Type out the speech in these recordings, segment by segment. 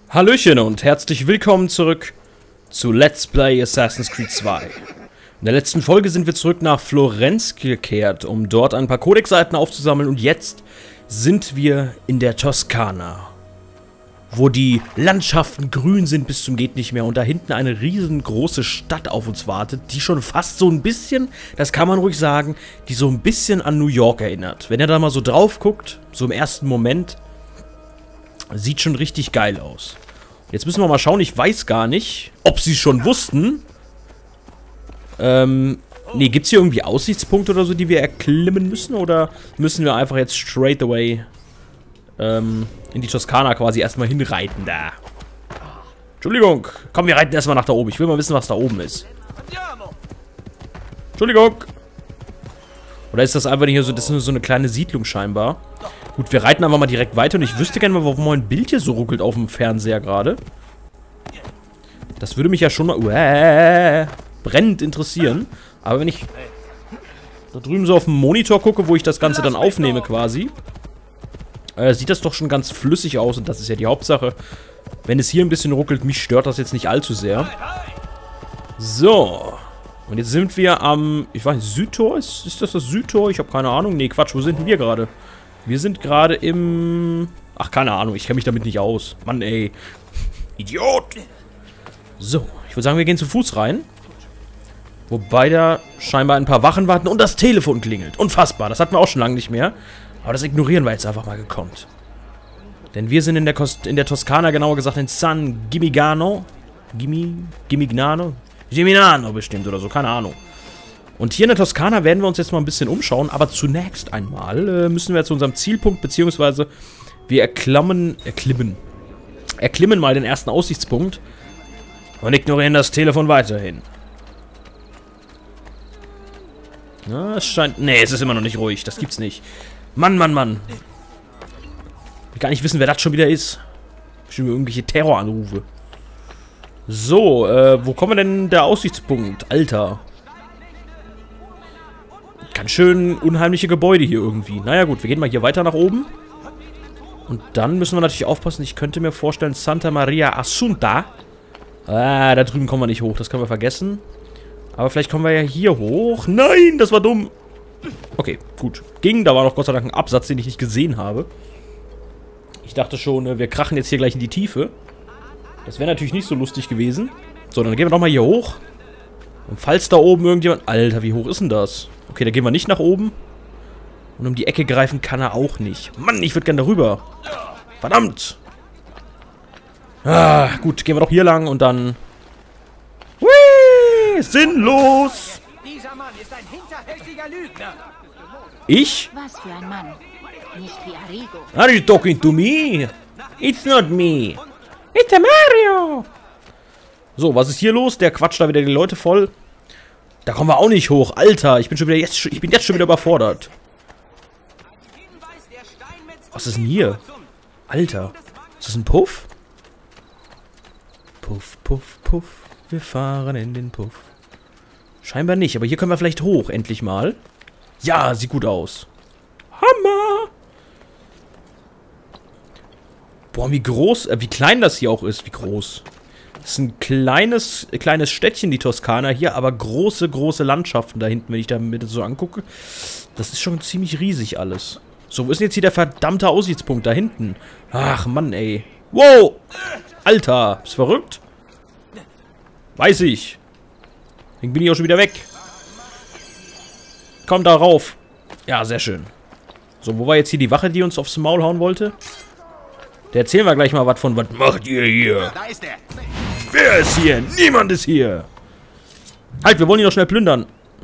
Hallöchen und herzlich willkommen zurück zu Let's Play Assassin's Creed 2. In der letzten Folge sind wir zurück nach Florenz gekehrt, um dort ein paar Codex-Seiten aufzusammeln, und jetzt sind wir in der Toskana, wo die Landschaften grün sind bis zum geht nicht mehr und da hinten eine riesengroße Stadt auf uns wartet, die schon fast so ein bisschen, das kann man ruhig sagen, die so ein bisschen an New York erinnert. Wenn ihr da mal so drauf guckt, so im ersten Moment, sieht schon richtig geil aus. Jetzt müssen wir mal schauen, ich weiß gar nicht, ob sie schon wussten. Ne, gibt es hier irgendwie Aussichtspunkte oder so, die wir erklimmen müssen? Oder müssen wir einfach jetzt straight away in die Toskana quasi erstmal hinreiten da? Entschuldigung, komm, wir reiten erstmal nach da oben. Ich will mal wissen, was da oben ist. Entschuldigung. Oder ist das einfach nicht so, das ist nur so eine kleine Siedlung scheinbar? Gut, wir reiten einfach mal direkt weiter und ich wüsste gerne mal, warum mein Bild hier so ruckelt auf dem Fernseher gerade. Das würde mich ja schon mal brennend interessieren. Aber wenn ich da drüben so auf dem Monitor gucke, wo ich das Ganze dann aufnehme quasi, sieht das doch schon ganz flüssig aus und das ist ja die Hauptsache. Wenn es hier ein bisschen ruckelt, mich stört das jetzt nicht allzu sehr. So. Und jetzt sind wir am, ich weiß nicht, Südtor? Ist das Südtor? Ich habe keine Ahnung. Nee, Quatsch, wo sind wir gerade? Wir sind gerade im... Ach, keine Ahnung, ich kenne mich damit nicht aus. Mann, ey. Idiot! So, ich würde sagen, wir gehen zu Fuß rein. Wobei da scheinbar ein paar Wachen warten und das Telefon klingelt. Unfassbar, das hatten wir auch schon lange nicht mehr. Aber das ignorieren wir jetzt einfach mal gekonnt. Denn wir sind in der Toskana, genauer gesagt in San Gimignano. Gimignano bestimmt oder so, keine Ahnung. Und hier in der Toskana werden wir uns jetzt mal ein bisschen umschauen, aber zunächst einmal müssen wir zu unserem Zielpunkt, beziehungsweise wir erklimmen mal den ersten Aussichtspunkt und ignorieren das Telefon weiterhin. Na, es scheint... Nee, es ist immer noch nicht ruhig, das gibt's nicht. Mann, Mann, Mann. Ich will gar nicht wissen, wer das schon wieder ist. Bestimmt irgendwelche Terroranrufe. So, wo kommen wir denn der Aussichtspunkt? Alter. Ganz schön unheimliche Gebäude hier irgendwie. Naja gut, wir gehen mal hier weiter nach oben. Und dann müssen wir natürlich aufpassen. Ich könnte mir vorstellen, Santa Maria Assunta. Ah, da drüben kommen wir nicht hoch. Das können wir vergessen. Aber vielleicht kommen wir ja hier hoch. Nein, das war dumm. Okay, gut. Ging, da war noch Gott sei Dank ein Absatz, den ich nicht gesehen habe. Ich dachte schon, wir krachen jetzt hier gleich in die Tiefe. Das wäre natürlich nicht so lustig gewesen. So, dann gehen wir doch mal hier hoch. Und falls da oben irgendjemand... Alter, wie hoch ist denn das? Okay, da gehen wir nicht nach oben. Und um die Ecke greifen kann er auch nicht. Mann, ich würde gerne darüber. Verdammt. Ah, gut, gehen wir doch hier lang und dann... Whee! Sinnlos! Dieser Mann ist ein hinterhältiger Lügner. Ich? Was für ein Mann. Nicht wie Arrigo. Are you talking to me? It's not me. It's Mario. So, was ist hier los? Der quatscht da wieder die Leute voll. Da kommen wir auch nicht hoch. Alter, ich bin jetzt schon wieder überfordert. Was ist denn hier? Alter, ist das ein Puff? Puff, puff, puff. Wir fahren in den Puff. Scheinbar nicht, aber hier können wir vielleicht hoch, endlich mal. Ja, sieht gut aus. Hammer! Boah, wie groß, wie klein das hier auch ist. Wie groß. Das ist ein kleines Städtchen, die Toskana hier, aber große Landschaften da hinten, wenn ich da mir das so angucke. Das ist schon ziemlich riesig alles. So, wo ist denn jetzt hier der verdammte Aussichtspunkt? Da hinten. Ach, Mann, ey. Wow! Alter, bist du verrückt? Weiß ich. Dann bin ich auch schon wieder weg. Komm da rauf. Ja, sehr schön. So, wo war jetzt hier die Wache, die uns aufs Maul hauen wollte? Der erzählen wir gleich mal was von. Was macht ihr hier? Da ist er. Wer ist hier? Niemand ist hier. Halt, wir wollen ihn doch schnell plündern.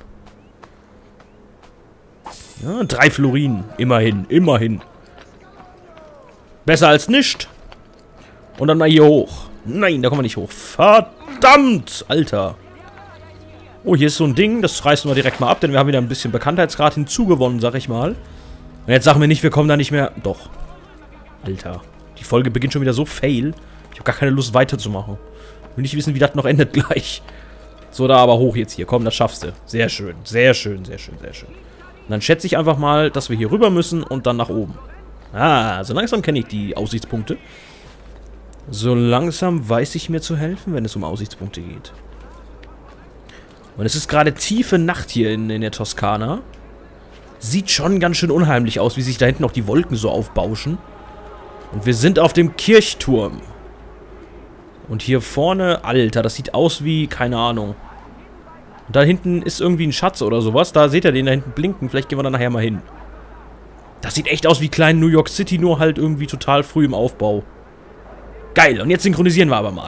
Ja, 3 Florin. Immerhin, immerhin. Besser als nichts. Und dann mal hier hoch. Nein, da kommen wir nicht hoch. Verdammt, Alter. Oh, hier ist so ein Ding. Das reißen wir direkt mal ab, denn wir haben wieder ein bisschen Bekanntheitsgrad hinzugewonnen, sag ich mal. Und jetzt sagen wir nicht, wir kommen da nicht mehr... Doch. Alter. Die Folge beginnt schon wieder so fail. Ich habe gar keine Lust weiterzumachen. Will nicht wissen, wie das noch endet gleich. So, da aber hoch jetzt hier. Komm, das schaffst du. Sehr schön. Sehr schön, sehr schön, sehr schön. Und dann schätze ich einfach mal, dass wir hier rüber müssen und dann nach oben. Ah, so langsam kenne ich die Aussichtspunkte. So langsam weiß ich mir zu helfen, wenn es um Aussichtspunkte geht. Und es ist gerade tiefe Nacht hier in der Toskana. Sieht schon ganz schön unheimlich aus, wie sich da hinten auch die Wolken so aufbauschen. Und wir sind auf dem Kirchturm. Und hier vorne, Alter, das sieht aus wie, keine Ahnung. Und da hinten ist irgendwie ein Schatz oder sowas. Da seht ihr den da hinten blinken. Vielleicht gehen wir da nachher mal hin. Das sieht echt aus wie klein New York City, nur halt irgendwie total früh im Aufbau. Geil, und jetzt synchronisieren wir aber mal.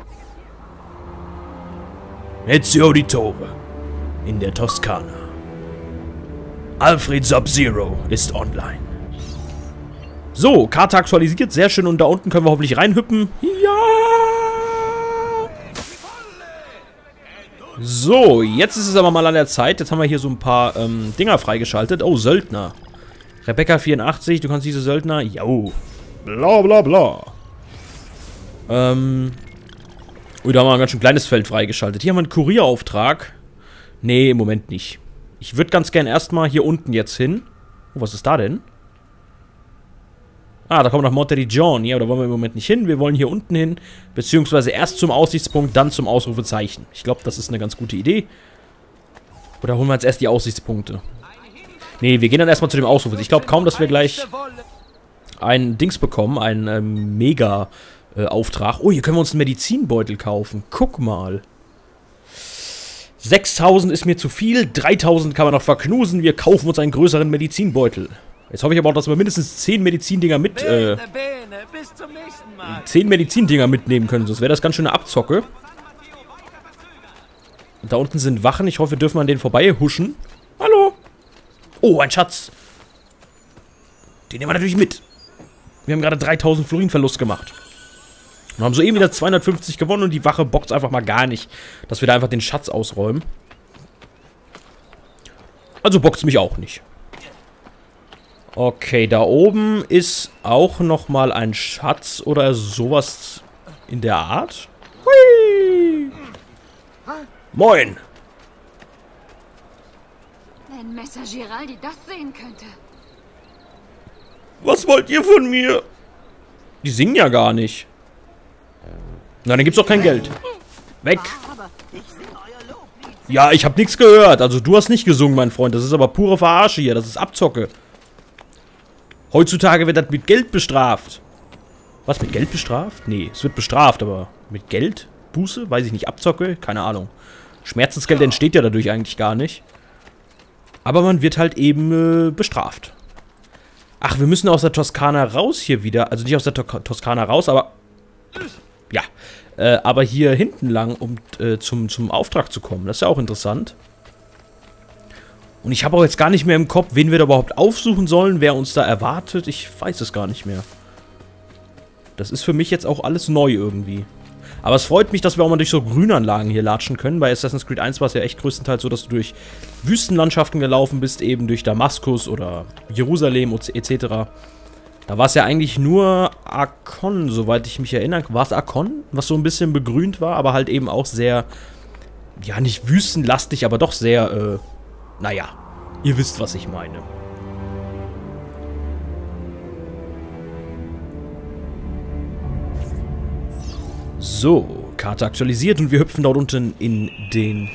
Ezio die Tore in der Toskana. Alfred Sub-Zero ist online. So, Karte aktualisiert, sehr schön. Und da unten können wir hoffentlich reinhüppen. Ja! So, jetzt ist es aber mal an der Zeit. Jetzt haben wir hier so ein paar Dinger freigeschaltet. Oh, Söldner. Rebecca 84, du kannst diese Söldner... Jo. Bla bla bla. Da haben wir ein ganz schön kleines Feld freigeschaltet. Hier haben wir einen Kurierauftrag. Nee, im Moment nicht. Ich würde ganz gern erstmal hier unten jetzt hin. Oh, was ist da denn? Ah, da kommen wir nach Monteriggioni. Ja, da wollen wir im Moment nicht hin. Wir wollen hier unten hin. Beziehungsweise erst zum Aussichtspunkt, dann zum Ausrufezeichen. Ich glaube, das ist eine ganz gute Idee. Oder holen wir jetzt erst die Aussichtspunkte? Nee, wir gehen dann erstmal zu dem Ausrufezeichen. Ich glaube kaum, dass wir gleich ein Dings bekommen. Ein Mega-Auftrag. Oh, hier können wir uns einen Medizinbeutel kaufen. Guck mal. 6.000 ist mir zu viel. 3.000 kann man noch verknusen. Wir kaufen uns einen größeren Medizinbeutel. Jetzt hoffe ich aber auch, dass wir mindestens 10 Medizindinger mit, 10 Medizindinger mitnehmen können. Sonst wäre das ganz schön eine Abzocke. Und da unten sind Wachen. Ich hoffe, wir dürfen an denen vorbei huschen. Hallo. Oh, ein Schatz. Den nehmen wir natürlich mit. Wir haben gerade 3.000 Florin Verlust gemacht. Und haben soeben wieder 250 gewonnen und die Wache bockt einfach mal gar nicht, dass wir da einfach den Schatz ausräumen. Also bockt es mich auch nicht. Okay, da oben ist auch nochmal ein Schatz oder sowas in der Art. Hui! Moin! Wenn Messer Giraldi das sehen könnte. Was wollt ihr von mir? Die singen ja gar nicht. Na, dann gibt's doch kein Geld. Weg. Ja, ich hab nichts gehört. Also du hast nicht gesungen, mein Freund. Das ist aber pure Verarsche hier. Das ist Abzocke. Heutzutage wird das mit Geld bestraft. Was, mit Geld bestraft? Nee, es wird bestraft, aber mit Geld? Buße? Weiß ich nicht. Abzocke? Keine Ahnung. Schmerzensgeld entsteht ja dadurch eigentlich gar nicht. Aber man wird halt eben bestraft. Ach, wir müssen aus der Toskana raus hier wieder. Also nicht aus der Toskana raus, aber... Ja, aber hier hinten lang, um zum Auftrag zu kommen. Das ist ja auch interessant. Und ich habe auch jetzt gar nicht mehr im Kopf, wen wir da überhaupt aufsuchen sollen, wer uns da erwartet. Ich weiß es gar nicht mehr. Das ist für mich jetzt auch alles neu irgendwie. Aber es freut mich, dass wir auch mal durch so Grünanlagen hier latschen können. Bei Assassin's Creed 1 war es ja echt größtenteils so, dass du durch Wüstenlandschaften gelaufen bist, eben durch Damaskus oder Jerusalem etc. Da war es ja eigentlich nur Arkon, soweit ich mich erinnere. War es Arkon, was so ein bisschen begrünt war, aber halt eben auch sehr, ja, nicht wüstenlastig, aber doch sehr, naja, ihr wisst, was ich meine. So, Karte aktualisiert und wir hüpfen dort unten in den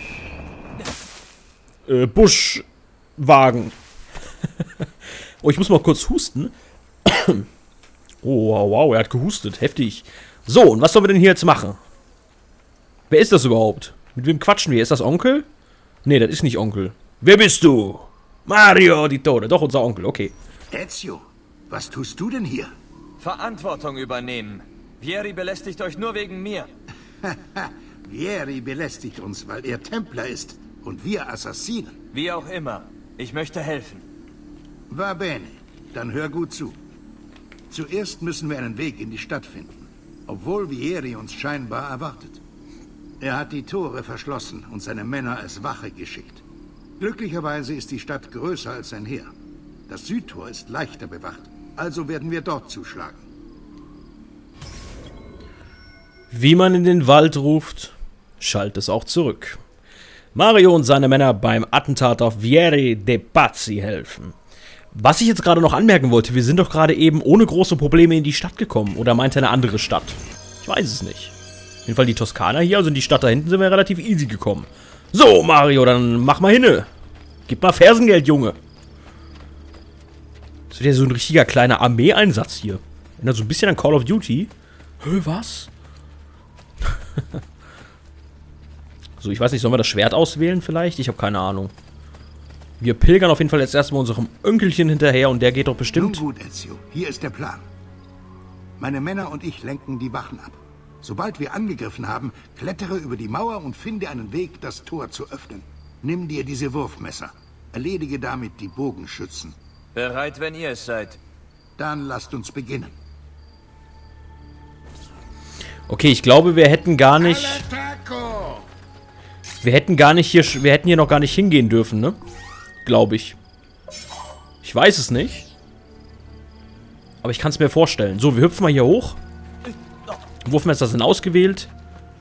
Buschwagen. Oh, ich muss mal kurz husten. Oh, wow, wow, er hat gehustet. Heftig. So, und was sollen wir denn hier jetzt machen? Wer ist das überhaupt? Mit wem quatschen wir? Ist das Onkel? Nee, das ist nicht Onkel. Wer bist du? Mario di Tore. Doch, unser Onkel, okay. Ezio, was tust du denn hier? Verantwortung übernehmen. Vieri belästigt euch nur wegen mir. Vieri belästigt uns, weil er Templer ist und wir Assassinen. Wie auch immer. Ich möchte helfen. Va bene. Dann hör gut zu. Zuerst müssen wir einen Weg in die Stadt finden, obwohl Vieri uns scheinbar erwartet. Er hat die Tore verschlossen und seine Männer als Wache geschickt. Glücklicherweise ist die Stadt größer als sein Heer. Das Südtor ist leichter bewacht, also werden wir dort zuschlagen. Wie man in den Wald ruft, schallt es auch zurück. Mario und seine Männer beim Attentat auf Vieri de' Pazzi helfen. Was ich jetzt gerade noch anmerken wollte, wir sind doch gerade eben ohne große Probleme in die Stadt gekommen. Oder meint er eine andere Stadt? Ich weiß es nicht. Auf jeden Fall die Toskana hier, also in die Stadt da hinten sind wir relativ easy gekommen. So, Mario, dann mach mal hinne. Gib mal Fersengeld, Junge. Das wird ja so ein richtiger kleiner Armeeeinsatz hier. Erinnert so ein bisschen an Call of Duty. Hä, was? So, ich weiß nicht, sollen wir das Schwert auswählen vielleicht? Ich habe keine Ahnung. Wir pilgern auf jeden Fall jetzt erstmal unserem Önkelchen hinterher und der geht doch bestimmt. Nun gut, Ezio, hier ist der Plan. Meine Männer und ich lenken die Wachen ab. Sobald wir angegriffen haben, klettere über die Mauer und finde einen Weg, das Tor zu öffnen. Nimm dir diese Wurfmesser. Erledige damit die Bogenschützen. Bereit, wenn ihr es seid. Dann lasst uns beginnen. Okay, ich glaube, wir hätten hier noch gar nicht hingehen dürfen, ne? Glaube ich. Ich weiß es nicht. Aber ich kann es mir vorstellen. So, wir hüpfen mal hier hoch. Wurfmesser sind ausgewählt.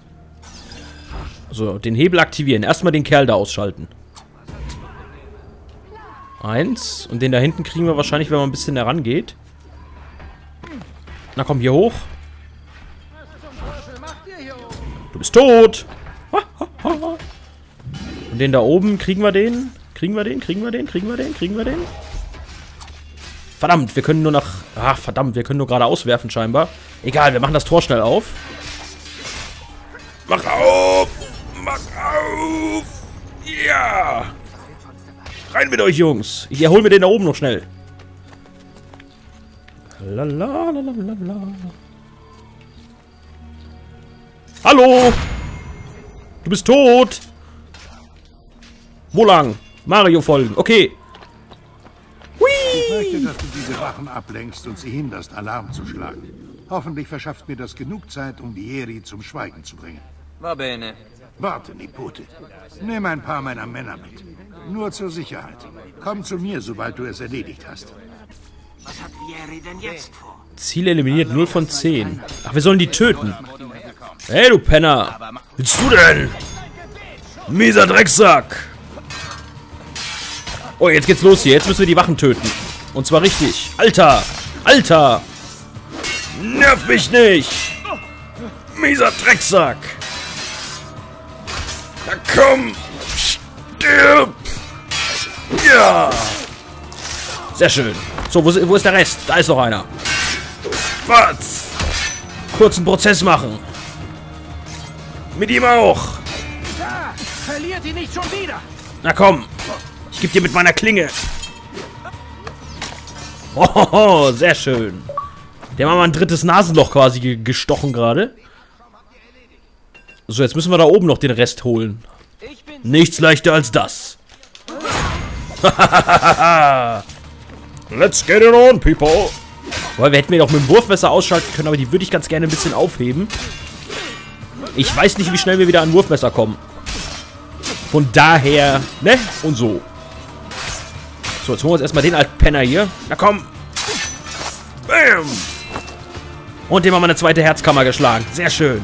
So, den Hebel aktivieren. Erstmal den Kerl da ausschalten. 1. Und den da hinten kriegen wir wahrscheinlich, wenn man ein bisschen herangeht. Na komm, hier hoch. Du bist tot. Und den da oben, kriegen wir den? Kriegen wir den? Verdammt, wir können nur nach... Ach, verdammt, wir können nur gerade auswerfen scheinbar. Egal, wir machen das Tor schnell auf. Mach auf! Mach auf! Ja! Rein mit euch, Jungs! Ich erhol mir den da oben noch schnell. Lalalala. Hallo! Du bist tot! Wo lang? Mario folgen. Okay. Ich möchte, dass du diese Wachen ablenkst und sie hinderst, Alarm zu schlagen. Hoffentlich verschafft mir das genug Zeit, um Vieri zum Schweigen zu bringen. Va bene. Warte, Nipote. Nimm ein paar meiner Männer mit. Nur zur Sicherheit. Komm zu mir, sobald du es erledigt hast. Was hat Vieri denn jetzt vor? Ziel eliminiert 0 von 10. Ach, wir sollen die töten. Hey, du Penner. Willst du denn? Mieser Drecksack. Oh, jetzt geht's los hier. Jetzt müssen wir die Wachen töten. Und zwar richtig. Alter! Alter! Nerv mich nicht! Mieser Drecksack! Na komm! Stirb! Ja! Sehr schön. So, wo ist der Rest? Da ist noch einer. Was? Kurzen Prozess machen. Mit ihm auch. Da! Verliert ihn nicht schon wieder! Na komm! Ich geb dir mit meiner Klinge. Oh, sehr schön. Der haben mal ein drittes Nasenloch quasi gestochen gerade. So, jetzt müssen wir da oben noch den Rest holen. Nichts leichter als das. Let's get it on, people. Boah, wir hätten mir doch mit dem Wurfmesser ausschalten können, aber die würde ich ganz gerne ein bisschen aufheben. Ich weiß nicht, wie schnell wir wieder an Wurfmesser kommen. Von daher, ne? Und so. So, jetzt holen wir uns erstmal den alten Penner hier. Na komm. Bam. Und dem haben wir eine zweite Herzkammer geschlagen. Sehr schön.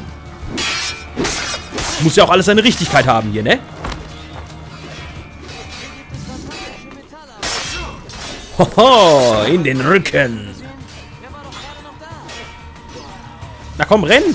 Muss ja auch alles seine Richtigkeit haben hier, ne? Hoho, in den Rücken. Na komm, renn.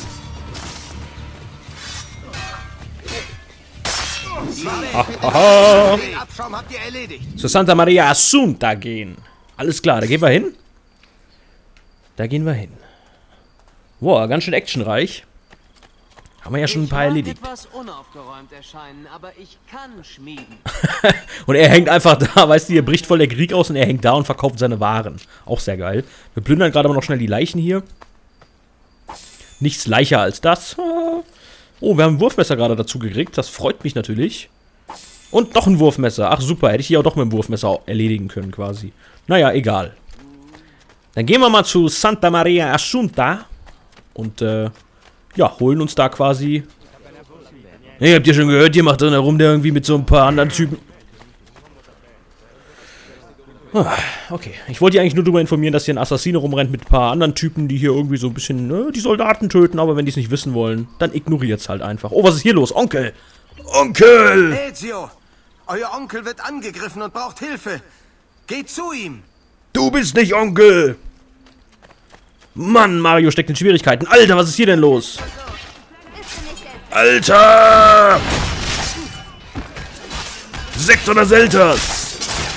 Hahaha. Zu Santa Maria Assunta gehen. Alles klar, da gehen wir hin. Da gehen wir hin. Boah, ganz schön actionreich. Haben wir ja schon ein paar erledigt. Etwas unaufgeräumt erscheinen, aber ich kann schmieden. Und er hängt einfach da, weißt du, hier bricht voll der Krieg aus und er hängt da und verkauft seine Waren. Auch sehr geil. Wir plündern gerade aber noch schnell die Leichen hier. Nichts leichter als das. Oh, wir haben ein Wurfmesser gerade dazu gekriegt. Das freut mich natürlich. Und noch ein Wurfmesser. Ach super, hätte ich die auch doch mit dem Wurfmesser erledigen können quasi. Naja, egal. Dann gehen wir mal zu Santa Maria Assunta. Und, ja, holen uns da quasi... Hey, habt ihr schon gehört, hier macht drin herum der irgendwie mit so ein paar anderen Typen... Okay, ich wollte dich eigentlich nur darüber informieren, dass hier ein Assassine rumrennt mit ein paar anderen Typen, die hier irgendwie so ein bisschen, ne, die Soldaten töten, aber wenn die es nicht wissen wollen, dann ignoriert's halt einfach. Oh, was ist hier los? Onkel! Onkel! Ezio! Euer Onkel wird angegriffen und braucht Hilfe! Geht zu ihm! Du bist nicht Onkel! Mann, Mario steckt in Schwierigkeiten. Alter, was ist hier denn los? Alter! Sekt oder Selters?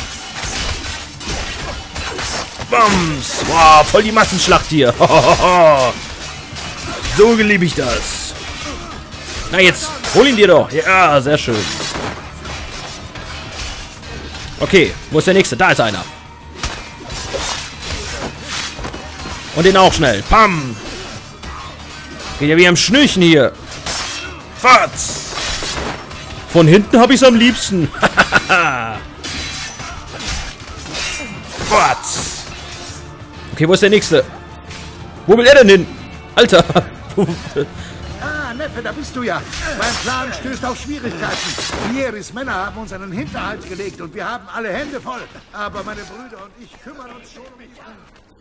Bams! Wow, voll die Massenschlacht hier. So liebe ich das. Na jetzt, hol ihn dir doch. Ja, sehr schön. Okay, wo ist der nächste? Da ist einer. Und den auch schnell. Pam! Geht ja wie am Schnürchen hier. Fatz! Von hinten habe ich es am liebsten. Fatz! Okay, wo ist der nächste? Wo will er denn hin? Alter! Ah, Neffe, da bist du ja. Mein Plan stößt auf Schwierigkeiten. Vieris Männer haben uns einen Hinterhalt gelegt und wir haben alle Hände voll. Aber meine Brüder und ich kümmern uns schon um mich an.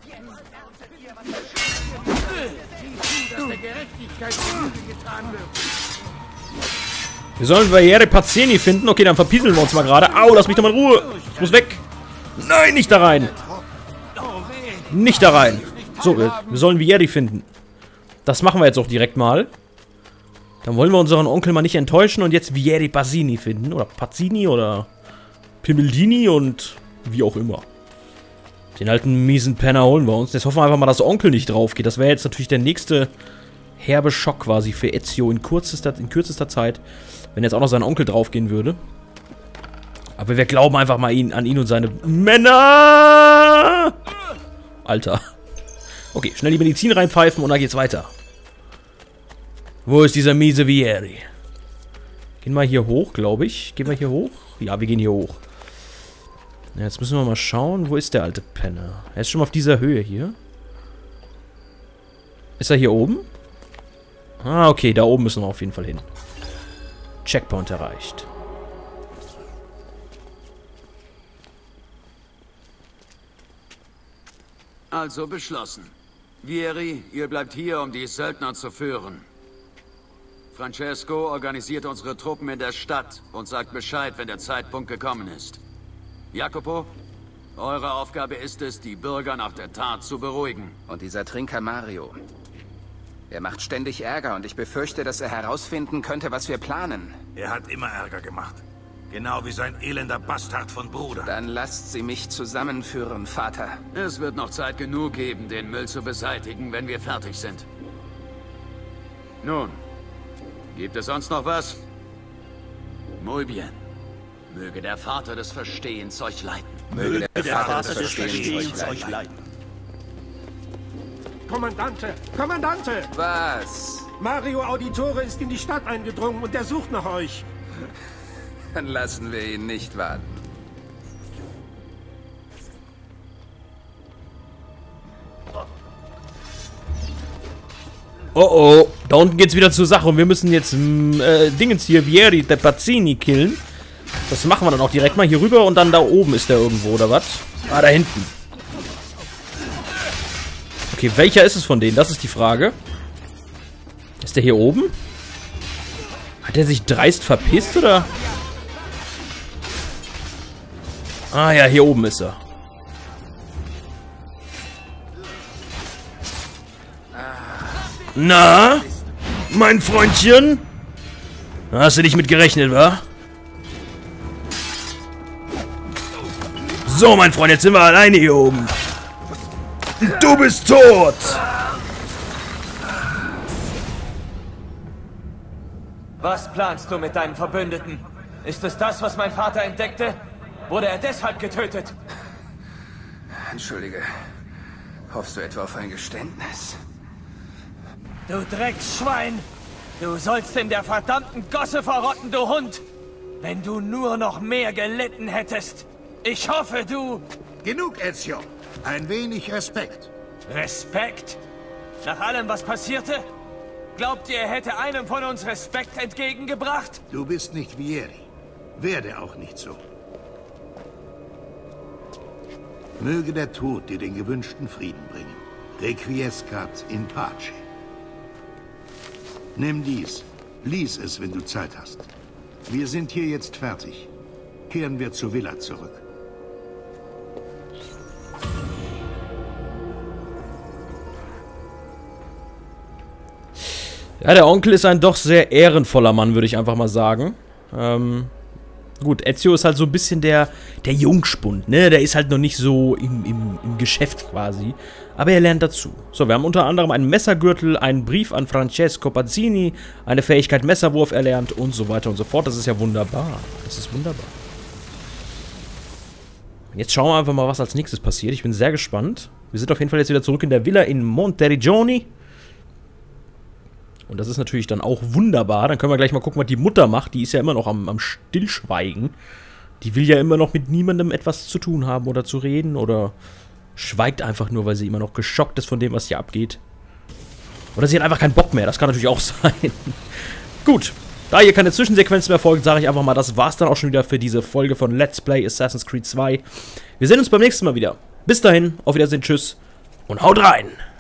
Sieh zu, dass der Gerechtigkeit Genüge getan wird. Wir sollen Vieri Pazzini finden. Okay, dann verpieseln wir uns mal gerade. Au, lass mich doch mal in Ruhe. Ich muss weg. Nein, nicht da rein. Nicht da rein. So, wir sollen Vieri finden. Das machen wir jetzt auch direkt mal. Dann wollen wir unseren Onkel mal nicht enttäuschen und jetzt Vieri Pazzini finden. Oder Pazzini oder Pimeldini und wie auch immer. Den alten miesen Penner holen wir uns. Jetzt hoffen wir einfach mal, dass der Onkel nicht drauf geht. Das wäre jetzt natürlich der nächste herbe Schock quasi für Ezio in kürzester Zeit. Wenn jetzt auch noch sein Onkel draufgehen würde. Aber wir glauben einfach mal an ihn und seine Männer. Alter. Okay, schnell die Medizin reinpfeifen und dann geht's weiter. Wo ist dieser miese Vieri? Gehen wir hier hoch, glaube ich. Gehen wir hier hoch? Ja, wir gehen hier hoch. Ja, jetzt müssen wir mal schauen, wo ist der alte Penner? Er ist schon mal auf dieser Höhe hier. Ist er hier oben? Ah, okay, da oben müssen wir auf jeden Fall hin. Checkpoint erreicht. Also beschlossen. Vieri, ihr bleibt hier, um die Söldner zu führen. Francesco organisiert unsere Truppen in der Stadt und sagt Bescheid, wenn der Zeitpunkt gekommen ist. Jacopo, eure Aufgabe ist es, die Bürger nach der Tat zu beruhigen. Und dieser Trinker Mario. Er macht ständig Ärger und ich befürchte, dass er herausfinden könnte, was wir planen. Er hat immer Ärger gemacht. Genau wie sein elender Bastard von Bruder. Dann lasst sie mich zusammenführen, Vater. Es wird noch Zeit genug geben, den Müll zu beseitigen, wenn wir fertig sind. Nun, gibt es sonst noch was? Muy bien. Möge der Vater des Verstehens euch leiten. Möge der Vater des Verstehens euch leiten. Kommandante! Kommandante! Was? Mario Auditore ist in die Stadt eingedrungen und er sucht nach euch. Dann lassen wir ihn nicht warten. Oh oh, da unten geht's wieder zur Sache und wir müssen jetzt Dingens hier, Vieri de Pazzini killen. Das machen wir dann auch direkt mal hier rüber und dann da oben ist der irgendwo, oder was? Ah, da hinten. Okay, welcher ist es von denen? Das ist die Frage. Ist der hier oben? Hat der sich dreist verpisst, oder? Ah ja, hier oben ist er. Na? Mein Freundchen? Hast du nicht mit gerechnet, wa? So, mein Freund, jetzt sind wir alleine hier oben. Du bist tot! Was planst du mit deinen Verbündeten? Ist es das, was mein Vater entdeckte? Wurde er deshalb getötet? Entschuldige. Hoffst du etwa auf ein Geständnis? Du Drecksschwein! Du sollst in der verdammten Gosse verrotten, du Hund! Wenn du nur noch mehr gelitten hättest! Ich hoffe, du... Genug, Ezio. Ein wenig Respekt. Respekt? Nach allem, was passierte? Glaubt ihr, er hätte einem von uns Respekt entgegengebracht? Du bist nicht Vieri. Werde auch nicht so. Möge der Tod dir den gewünschten Frieden bringen. Requiescat in pace. Nimm dies. Lies es, wenn du Zeit hast. Wir sind hier jetzt fertig. Kehren wir zur Villa zurück. Ja, der Onkel ist ein doch sehr ehrenvoller Mann, würde ich einfach mal sagen. Gut, Ezio ist halt so ein bisschen der Jungspund, ne? Der ist halt noch nicht so im Geschäft quasi. Aber er lernt dazu. So, wir haben unter anderem einen Messergürtel, einen Brief an Francesco Pazzini, eine Fähigkeit Messerwurf erlernt und so weiter und so fort. Das ist ja wunderbar. Das ist wunderbar. Und jetzt schauen wir einfach mal, was als nächstes passiert. Ich bin sehr gespannt. Wir sind auf jeden Fall jetzt wieder zurück in der Villa in Monteriggioni. Und das ist natürlich dann auch wunderbar. Dann können wir gleich mal gucken, was die Mutter macht. Die ist ja immer noch am Stillschweigen. Die will ja immer noch mit niemandem etwas zu tun haben oder zu reden. Oder schweigt einfach nur, weil sie immer noch geschockt ist von dem, was hier abgeht. Oder sie hat einfach keinen Bock mehr. Das kann natürlich auch sein. Gut. Da hier keine Zwischensequenz mehr folgt, sage ich einfach mal, das war's dann auch schon wieder für diese Folge von Let's Play Assassin's Creed 2. Wir sehen uns beim nächsten Mal wieder. Bis dahin, auf Wiedersehen, tschüss und haut rein!